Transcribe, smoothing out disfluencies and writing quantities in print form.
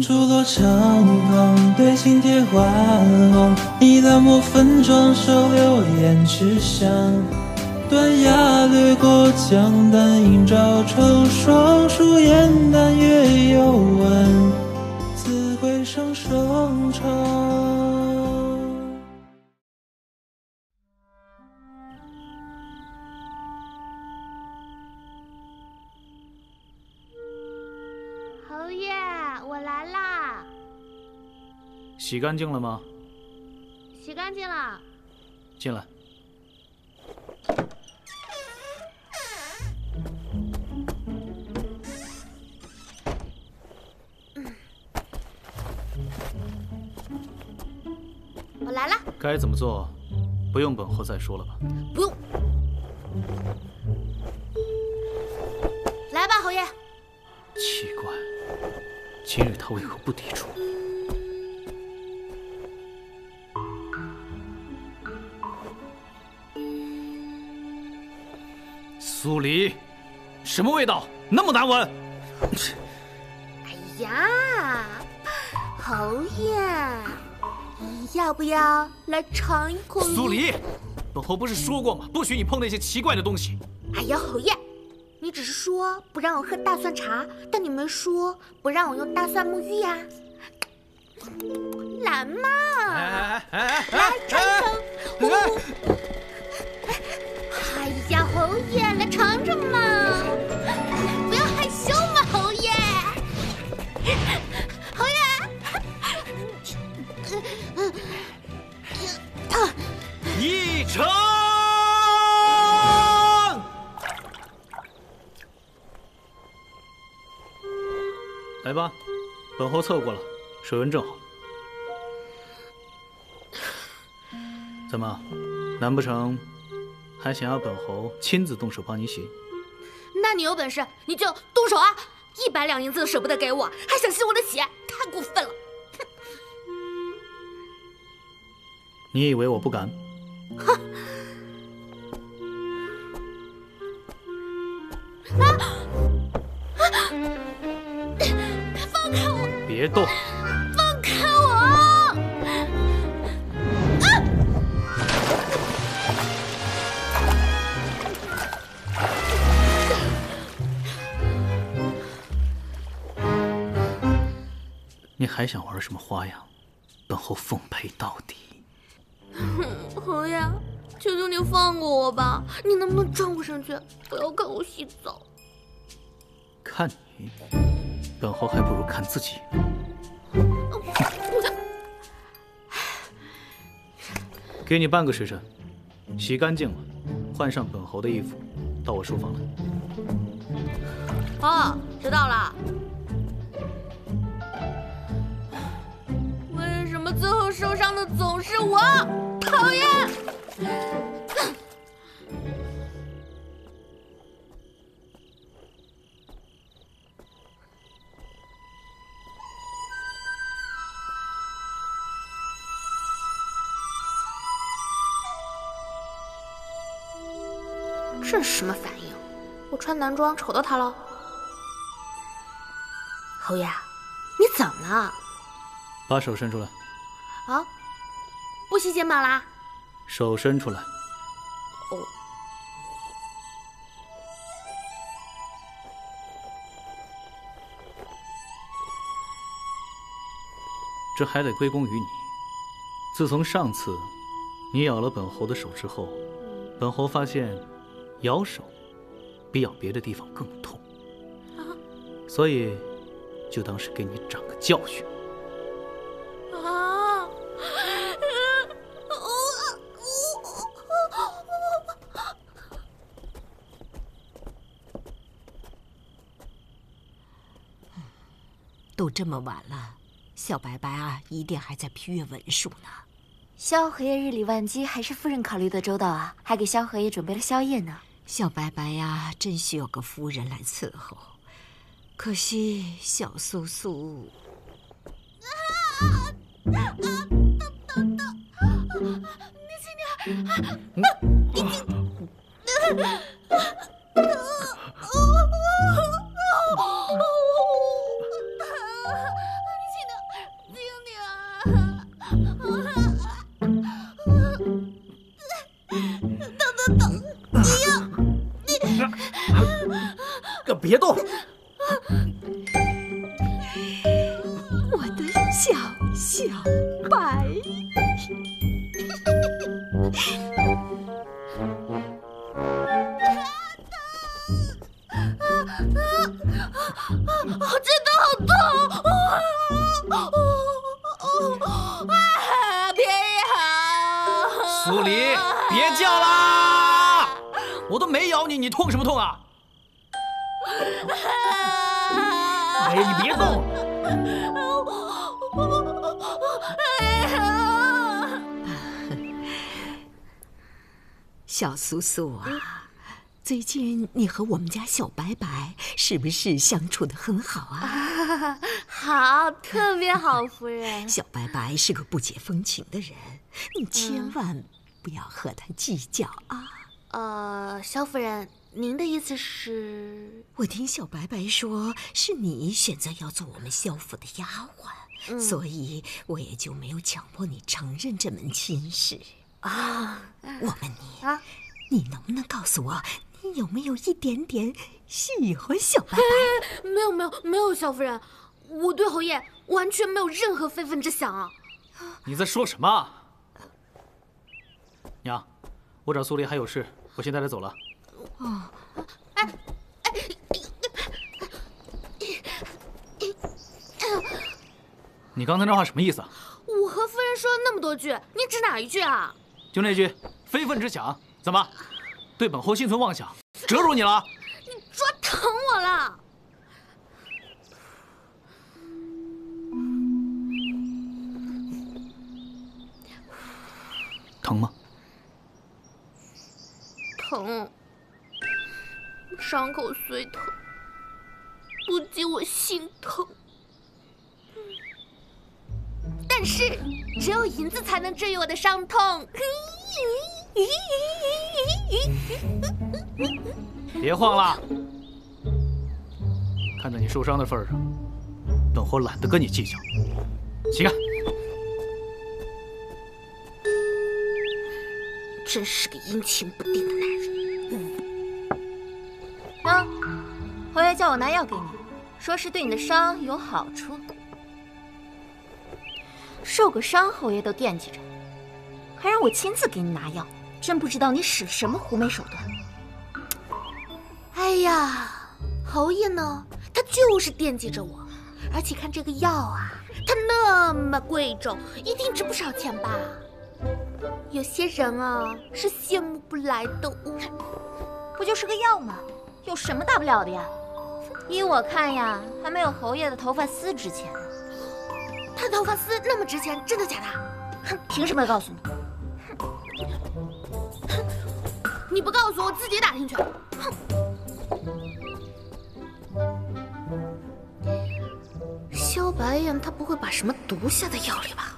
出落长虹，对镜贴花红，你的墨粉妆手留胭脂香，断崖掠过江南映照成双树烟淡月幽闻，自归声声唱。 侯爷，我来啦！ 洗干净了吗？ 洗干净了。 进来。 我来了。 该怎么做，不用本后再说了吧？ 不用。来吧，侯爷。 奇怪，今日他为何不抵触？苏黎，什么味道？那么难闻！ 哎呀，侯爷，要不要来尝一口？ 苏黎，本侯不是说过吗？不许你碰那些奇怪的东西。 哎呀，侯爷，你只是说不让我喝大蒜茶，但你没说不让我用大蒜沐浴呀。来嘛，来尝一尝。哎呀，侯爷，来尝尝嘛！不要害羞嘛，侯爷。侯爷， 一成。来吧，本侯测过了，水温正好。怎么，难不成还想要本侯亲自动手帮你洗？ 那你有本事你就动手啊！100两银子都舍不得给我，还想吸我的血，太过分了！ 你以为我不敢？ 哼！放开我！ 别动！ 放开我！ 你还想玩什么花样？本侯奉陪到底。 侯爷，求求你放过我吧！你能不能转过身去，不要看我洗澡？ 看你，本侯还不如看自己。给你半个时辰，洗干净了，换上本侯的衣服，到我书房来。 哦，知道了。为什么最后受伤的总是我？讨厌！这是什么反应？我穿男装丑到他了？侯爷，你怎么了？ 把手伸出来。 啊？不系肩膀啦？ 手伸出来。 哦。 这还得归功于你。自从上次你咬了本侯的手之后，本侯发现咬手比咬别的地方更痛，所以就当是给你长个教训。 啊！ 都这么晚了，小白白啊，一定还在批阅文书呢。 萧何爷日理万机，还是夫人考虑的周到啊，还给萧何爷准备了宵夜呢。 小白白呀，真需要个夫人来伺候，可惜小素素。 你轻点，你轻别动！ 我的小白。 真的好痛！别咬！ 苏黎，别叫啦！我都没咬你，你痛什么痛啊？哎，你别动！ 小苏苏啊，最近你和我们家小白白是不是相处得很好啊？ 好，特别好，夫人。 小白白是个不解风情的人，你千万不要和他计较啊。 萧夫人，您的意思是？ 我听小白白说，是你选择要做我们萧府的丫鬟，所以我也就没有强迫你承认这门亲事啊。我问你啊，你能不能告诉我，你有没有一点点喜欢小白白？ 没有，萧夫人，我对侯爷完全没有任何非分之想啊。 你在说什么？娘，我找苏黎还有事，我先带她走了。 哦， 你刚才那话什么意思啊？ 我和夫人说了那么多句，你指哪一句啊？ 就那句非分之想，怎么对本侯心存妄想，折辱你了？ 你抓疼我了！ 疼吗？ 疼，伤口虽疼，不及我心疼。但是，只有银子才能治愈我的伤痛。 别晃了！看在你受伤的份上，本侯懒得跟你计较。起开！ 真是个阴晴不定的男人。 侯爷叫我拿药给你，说是对你的伤有好处。受个伤，侯爷都惦记着，还让我亲自给你拿药，真不知道你使什么狐媚手段。 哎呀，侯爷呢？他就是惦记着我，而且看这个药啊，它那么贵重，一定值不少钱吧？有些人啊，是羡慕不来的。 不就是个药吗？有什么大不了的呀？依我看呀，还没有侯爷的头发丝值钱。 他头发丝那么值钱，真的假的？ 哼，凭什么告诉你？ 你不告诉我，自己打听去。哼！萧白燕，她不会把什么毒下在药里吧？